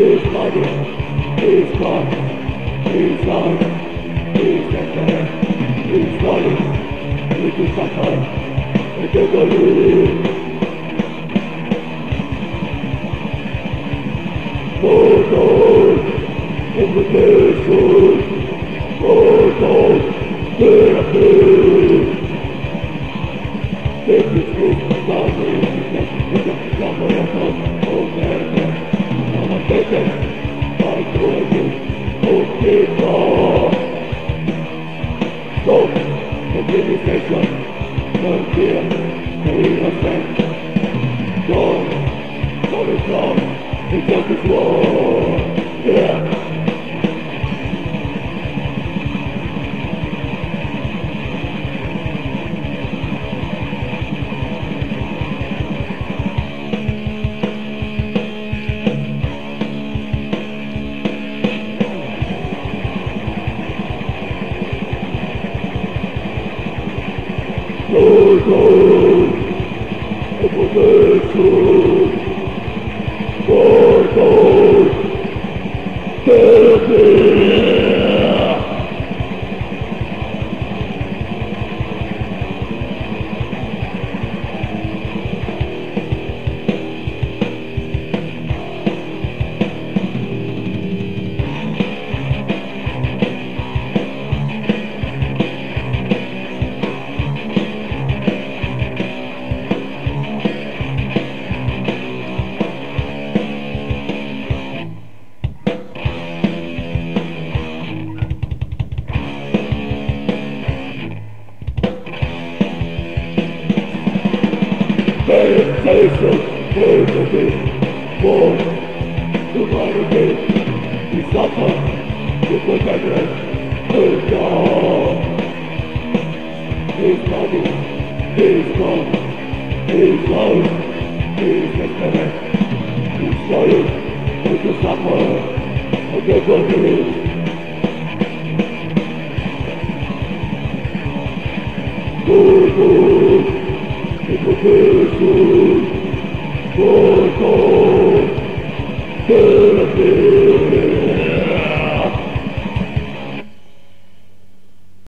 His body, His blood, His life, His destiny, His body, His suffer, and the glory. For God, invitation, for God, therapy. This is his body, it's a summer of America. I'm a victim, I told you, oh people. Stop, communication, no fear, no innocence. God is wrong. It's just as war, yeah. Go, information. God, therapy. Meditation, therapy, for humanity, we suffer, we protect His God. His body, His blood, His life, His destiny, His life, His suffer, and the glory. Invocation, for God, therapy.